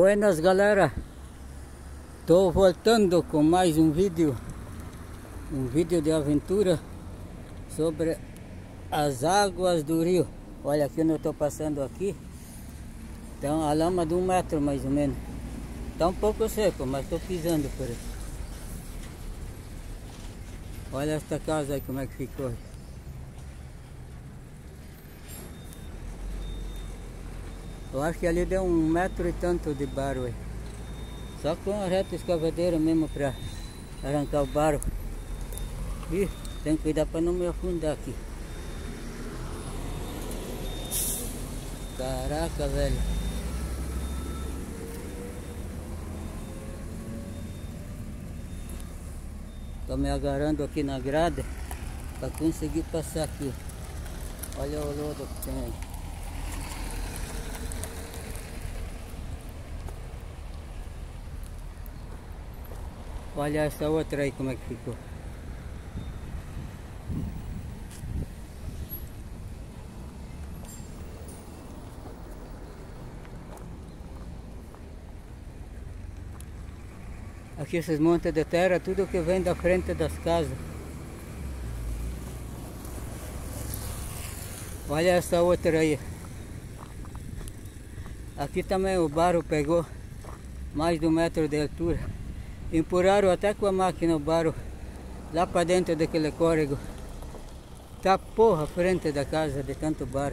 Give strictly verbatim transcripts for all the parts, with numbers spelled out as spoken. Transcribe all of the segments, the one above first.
Buenas, galera, tô voltando com mais um vídeo, um vídeo de aventura sobre as águas do rio. Olha aqui onde eu tô passando aqui, então a lama de um metro mais ou menos, tá um pouco seco, mas tô pisando por aí. Olha esta casa aí como é que ficou. Eu acho que ali deu um metro e tanto de barro aí. Só com a reta escavadeira mesmo para arrancar o barro. Ih, tem que cuidar para não me afundar aqui. Caraca, velho. Tô me agarrando aqui na grade para conseguir passar aqui. Olha o lodo que tem aí. Olha essa outra aí como é que ficou. Aqui esses montes de terra, tudo que vem da frente das casas. Olha essa outra aí. Aqui também o barro pegou mais de um metro de altura. Empurraram até com a máquina o barro lá para dentro daquele córrego. Tapou a frente da casa de tanto barro.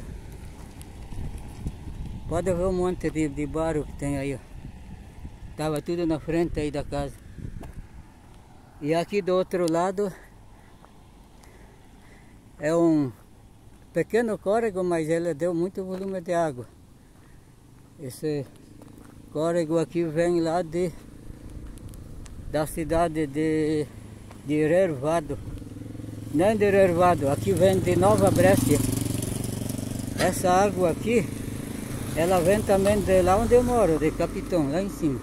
Pode ver um monte de, de barro que tem aí, ó. Tava tudo na frente aí da casa. E aqui do outro lado é um pequeno córrego, mas ele deu muito volume de água. Esse córrego aqui vem lá de da cidade de, de Hervado. Não de Hervado, aqui vem de Nova Brécia. Essa água aqui, ela vem também de lá onde eu moro, de Capitão, lá em cima.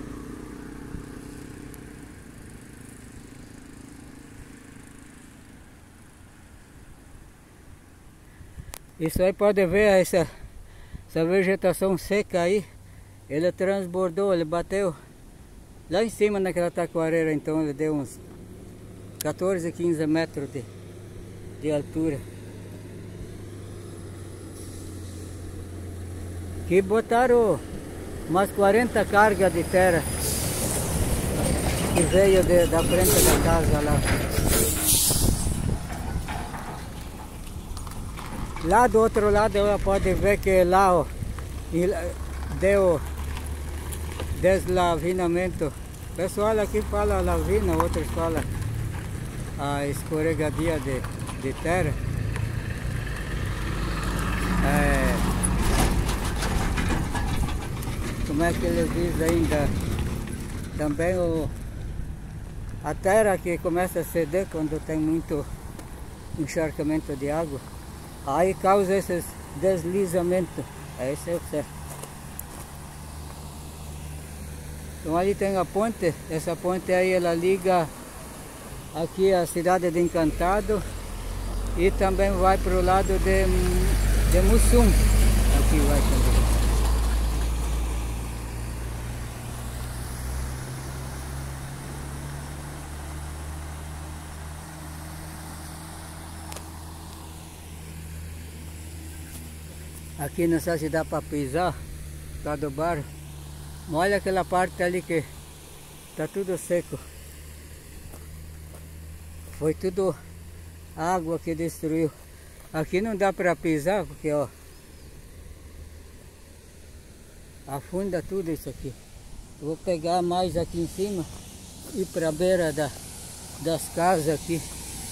Isso aí pode ver, essa, essa vegetação seca aí, ele transbordou, ele bateu lá em cima naquela taquareira, então ele deu uns quatorze, quinze metros de, de altura. Aqui botaram umas quarenta cargas de terra que veio de, da frente da casa lá. Lá do outro lado ela pode ver que lá ó, deu deslavinamento. O pessoal aqui fala lavina, outros falam a escorregadia de, de terra. É, como é que eles dizem ainda? Também o, a terra que começa a ceder quando tem muito encharcamento de água. Aí causa esses deslizamentos. Esse é o certo. Então ali tem a ponte, essa ponte aí ela liga aqui a cidade de Encantado e também vai para o lado de, de Mussum. Aqui vai também. Aqui não sei se dá para pisar por causa do barro. Olha aquela parte ali que tá tudo seco. Foi tudo água que destruiu. Aqui não dá para pisar porque ó, afunda tudo isso aqui. Eu vou pegar mais aqui em cima e para a beira da, das casas aqui.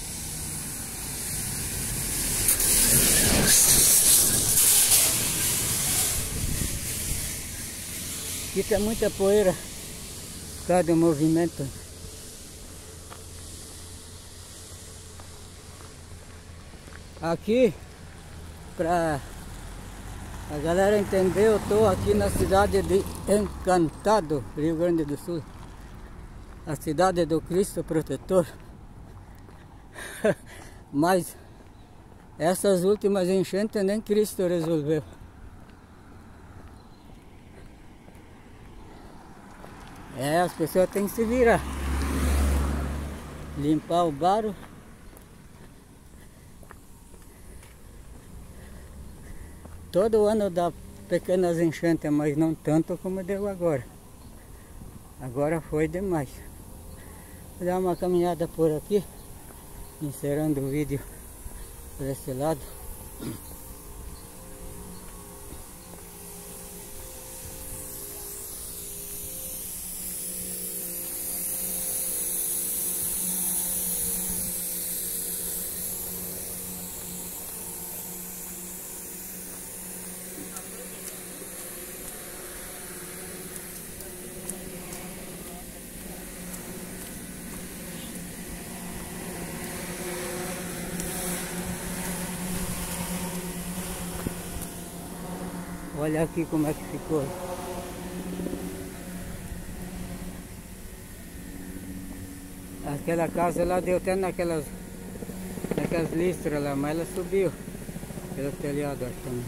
Aqui tem muita poeira por causa do movimento. Aqui, para a galera entender, eu estou aqui na cidade de Encantado, Rio Grande do Sul. A cidade do Cristo Protetor. Mas essas últimas enchentes nem Cristo resolveu. É, as pessoas têm que se virar. Limpar o barro. Todo ano dá pequenas enchentes, mas não tanto como deu agora. Agora foi demais. Vou dar uma caminhada por aqui, encerrando o vídeo por esse lado. Olha aqui como é que ficou. Aquela casa lá deu até naquelas, naquelas listras lá, mas ela subiu pelo telhado, acho também.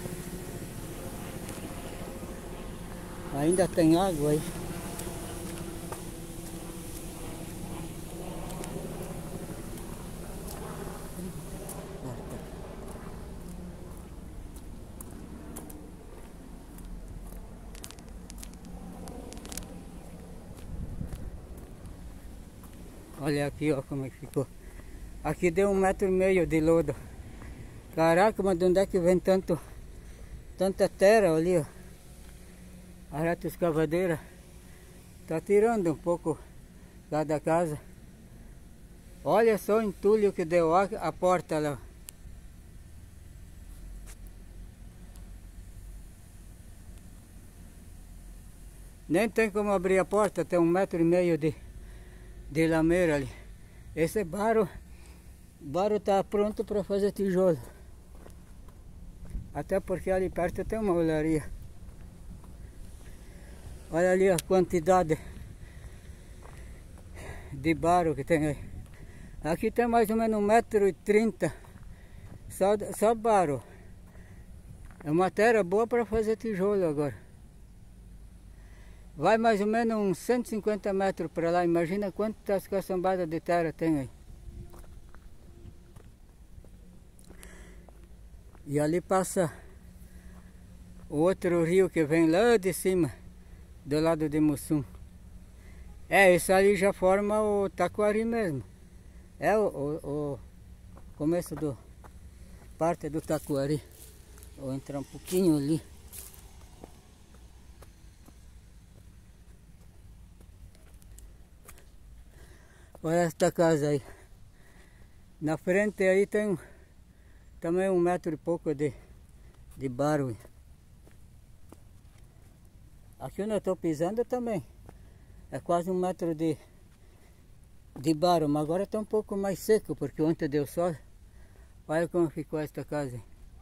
Ainda tem água aí. Olha aqui, ó, como é que ficou. Aqui deu um metro e meio de lodo. Caraca, mas de onde é que vem tanto, tanta terra ali, ó? A reta escavadeira tá tirando um pouco lá da casa. Olha só o entulho que deu a, a porta lá. Nem tem como abrir a porta, tem um metro e meio de, de lameira ali. Esse barro, barro tá pronto para fazer tijolo. Até porque ali perto tem uma olaria. Olha ali a quantidade de barro que tem aí. Aqui tem mais ou menos um metro e trinta. Só, só barro. É uma terra boa para fazer tijolo agora. Vai mais ou menos uns cento e cinquenta metros para lá. Imagina quantas caçambadas de terra tem aí. E ali passa o outro rio que vem lá de cima, do lado de Mussum. É, esse ali já forma o Taquari mesmo. É o, o, o começo do parte do Taquari. Vou entrar um pouquinho ali. Olha esta casa aí. Na frente aí tem também um metro e pouco de, de barro. Aqui onde eu estou pisando também. É quase um metro de, de barro, mas agora está um pouco mais seco, porque ontem deu sol. Olha como ficou esta casa.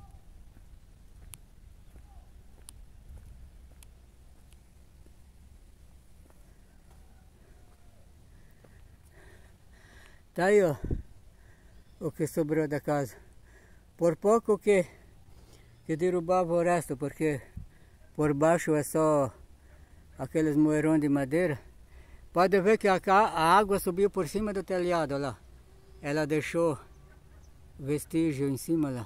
Tá aí, ó, o que sobrou da casa. Por pouco que, que derrubava o resto, porque por baixo é só aqueles moerões de madeira. Pode ver que a, a água subiu por cima do telhado lá. Ela deixou vestígio em cima lá.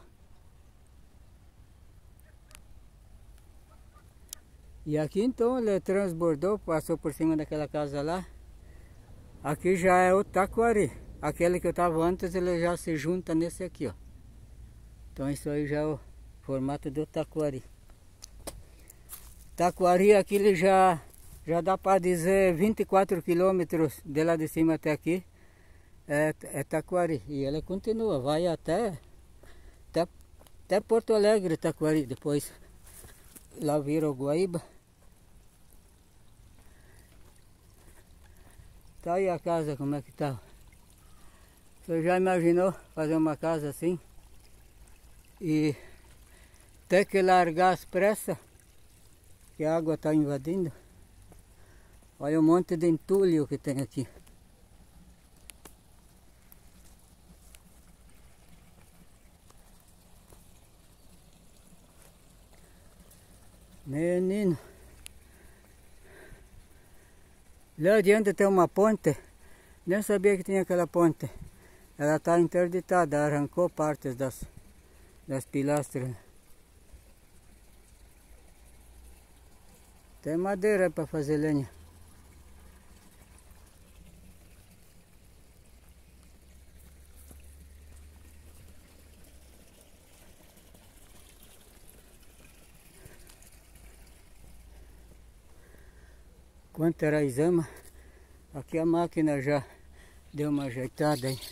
E aqui então ele transbordou, passou por cima daquela casa lá. Aqui já é o Taquari. Aquele que eu estava antes, ele já se junta nesse aqui, ó. Então isso aí já é o formato do Taquari. Taquari aqui ele já, já dá para dizer vinte e quatro quilômetros de lá de cima até aqui. É, é Taquari. E ele continua, vai até, até, até Porto Alegre, Taquari. Depois lá vira o Guaíba. Tá aí a casa, como é que tá. Você já imaginou fazer uma casa assim? E ter que largar as pressas, que a água está invadindo. Olha o monte de entulho que tem aqui. Menino. Lá adiante tem uma ponte, nem sabia que tinha aquela ponte. Ela está interditada, arrancou partes das, das pilastras. Tem madeira para fazer lenha. Quanto era a exama, aqui a máquina já deu uma ajeitada aí.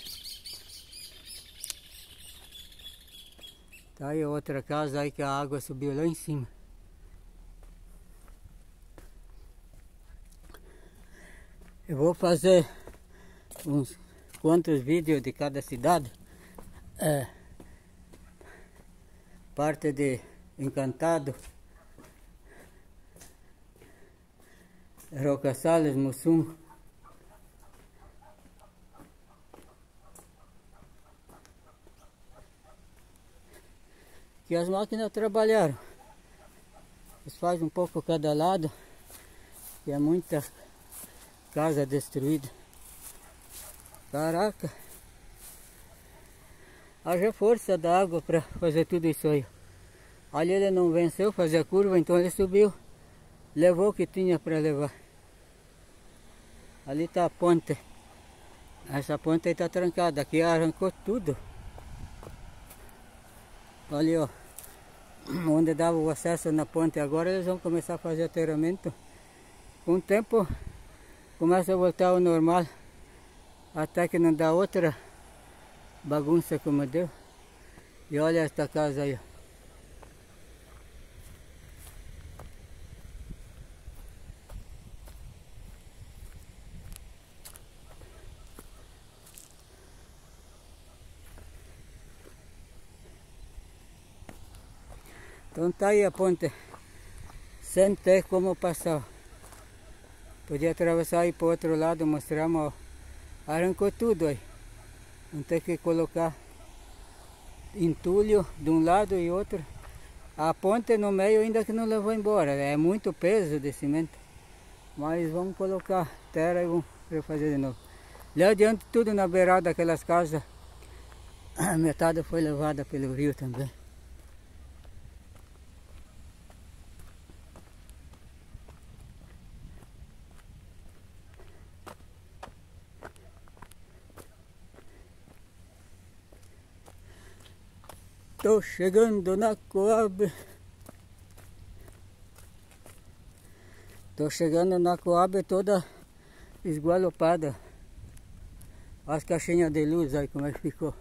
Tá aí outra casa aí que a água subiu lá em cima. Eu vou fazer uns quantos vídeos de cada cidade. É, parte de Encantado, Rocaçales, Mussum. Que as máquinas trabalharam. Eles fazem um pouco cada lado. E é muita casa destruída. Caraca. Haja força da água para fazer tudo isso aí. Ali ele não venceu fazer a curva, então ele subiu. Levou o que tinha para levar. Ali está a ponte. Essa ponte aí está trancada. Aqui arrancou tudo. Ali, ó. Onde dava o acesso na ponte. Agora eles vão começar a fazer aterramento. Com o tempo começa a voltar ao normal. Até que não dá outra bagunça como deu. E olha esta casa aí, ó. Então tá aí a ponte, sem ter como passar. Podia atravessar aí para o outro lado, mostrar, mas arrancou tudo aí. Vamos ter que colocar entulho de um lado e outro. A ponte no meio ainda que não levou embora, é muito peso de cimento. Mas vamos colocar terra e vamos refazer de novo. Lá adiante tudo na beirada daquelas casas, a metade foi levada pelo rio também. Tô chegando na Coab. Tô chegando na Coab toda esgualopada. As caixinhas de luz aí como é que ficou.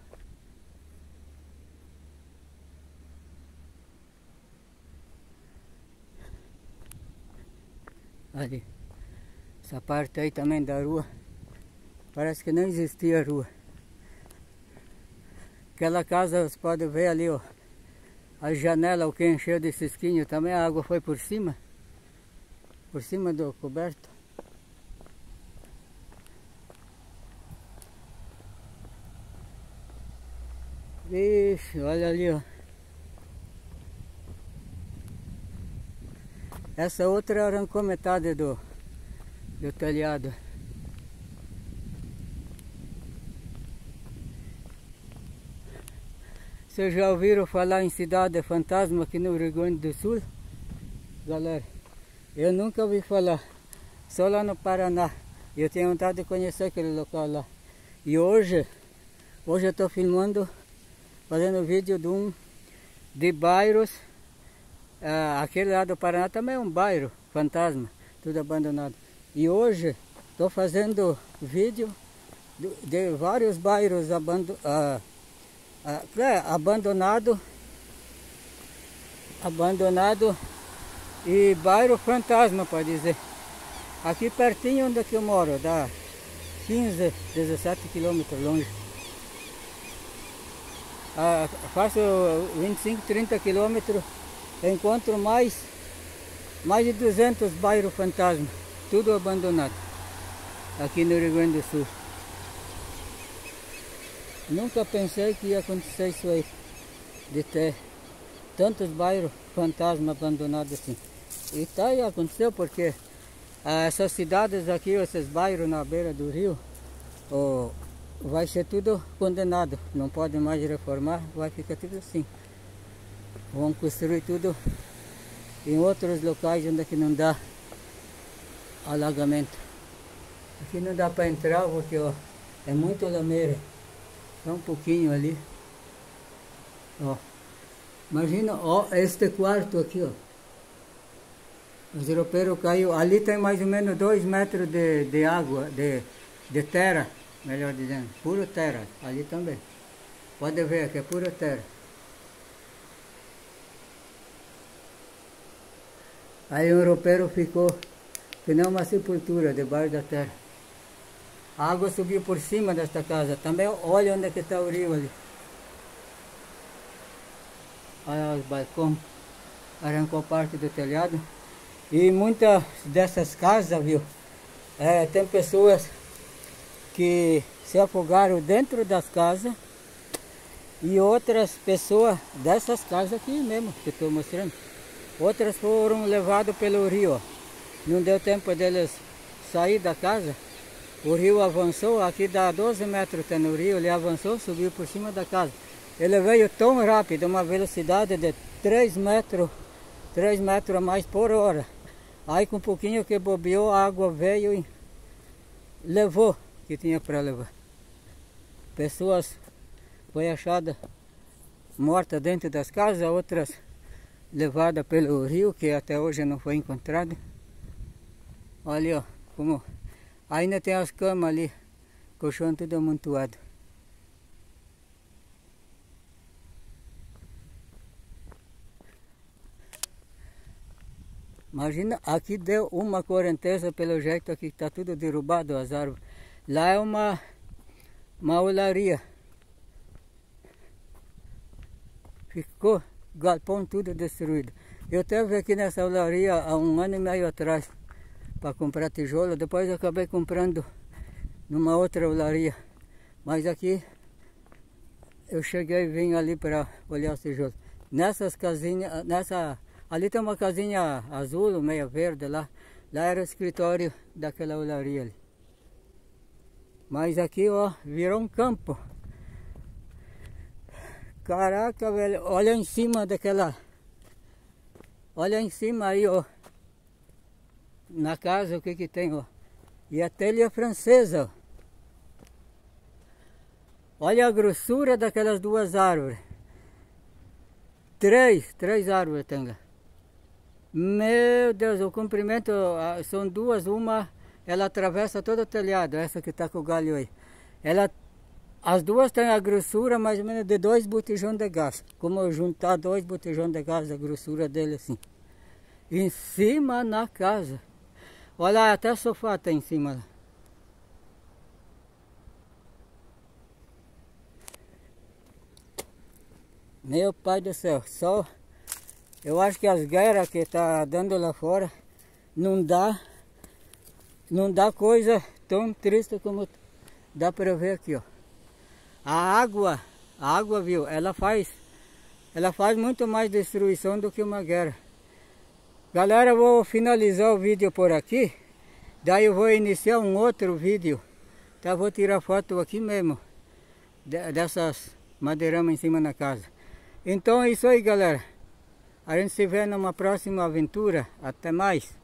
Ali. Essa parte aí também da rua. Parece que não existia rua. Aquela casa, você pode ver ali, ó, a janela, o que encheu de cisquinho, também a água foi por cima, por cima do coberto. Vixe, olha ali, ó. Essa outra arrancou metade do, do telhado. Vocês já ouviram falar em cidade fantasma aqui no Rio Grande do Sul? Galera, eu nunca ouvi falar, só lá no Paraná. Eu tenho vontade de conhecer aquele local lá. E hoje, hoje eu estou filmando, fazendo vídeo de um de bairros. Ah, aquele lá do Paraná também é um bairro fantasma, tudo abandonado. E hoje estou fazendo vídeo de, de vários bairros abandonados. Ah, Ah, é, abandonado, abandonado e bairro fantasma, pode dizer. Aqui pertinho onde que eu moro, dá quinze, dezessete quilômetros longe. Ah, faço vinte e cinco, trinta quilômetros, encontro mais, mais de duzentos bairros fantasma, tudo abandonado, aqui no Rio Grande do Sul. Nunca pensei que ia acontecer isso aí, de ter tantos bairros fantasma abandonados assim. E tá aí, aconteceu porque essas cidades aqui, esses bairros na beira do rio, oh, vai ser tudo condenado, não pode mais reformar, vai ficar tudo assim. Vão construir tudo em outros locais onde que não dá alagamento. Aqui não dá para entrar porque ó, é muito lameira, só um pouquinho ali. Ó, imagina, ó, este quarto aqui, ó. Os europeus caiu, ali tem mais ou menos dois metros de, de água, de, de terra, melhor dizendo, pura terra, ali também. Pode ver que é pura terra. Aí o europeu ficou que nem uma sepultura debaixo da terra. A água subiu por cima desta casa. Também olha onde é que está o rio ali. Olha os balcões. Arrancou parte do telhado. E muitas dessas casas, viu? É, tem pessoas que se afogaram dentro das casas. E outras pessoas dessas casas aqui mesmo, que estou mostrando. Outras foram levadas pelo rio. Ó. Não deu tempo deles sair da casa. O rio avançou, aqui dá doze metros tem no rio, ele avançou, subiu por cima da casa. Ele veio tão rápido, uma velocidade de três metros, três metros a mais por hora. Aí com um pouquinho que bobeou, a água veio e levou o que tinha para levar. Pessoas foi achada morta dentro das casas, outras levadas pelo rio, que até hoje não foi encontrada. Olha ó, como ainda tem as camas ali, colchão tudo amontoado. Imagina, aqui deu uma correnteza pelo jeito aqui, está tudo derrubado as árvores. Lá é uma, uma olaria. Ficou galpão tudo destruído. Eu esteve aqui nessa olaria há um ano e meio atrás para comprar tijolo, depois eu acabei comprando numa outra olaria. Mas aqui eu cheguei e vim ali para olhar os tijolos. Nessas casinhas, nessa, ali tem uma casinha azul, meia verde lá. Lá era o escritório daquela olaria ali. Mas aqui ó, virou um campo. Caraca, velho, olha em cima daquela, olha em cima aí, ó, na casa o que que tem, ó, e a telha francesa, ó. Olha a grossura daquelas duas árvores, três, três árvores tem lá. Meu Deus, o comprimento, são duas, uma, ela atravessa todo o telhado, essa que está com o galho aí, ela as duas têm a grossura mais ou menos de dois botijões de gás. Como eu juntar dois botijões de gás, a grossura dele assim. Em cima na casa. Olha, até sofá tem em cima lá. Meu pai do céu, só... Eu acho que as guerras que tá dando lá fora, não dá... Não dá coisa tão triste como dá para ver aqui, ó. A água, a água, viu, ela faz, ela faz muito mais destruição do que uma guerra. Galera, eu vou finalizar o vídeo por aqui, daí eu vou iniciar um outro vídeo, tá? Vou tirar foto aqui mesmo, de, dessas madeiramas em cima da casa. Então é isso aí, galera. A gente se vê numa próxima aventura. Até mais.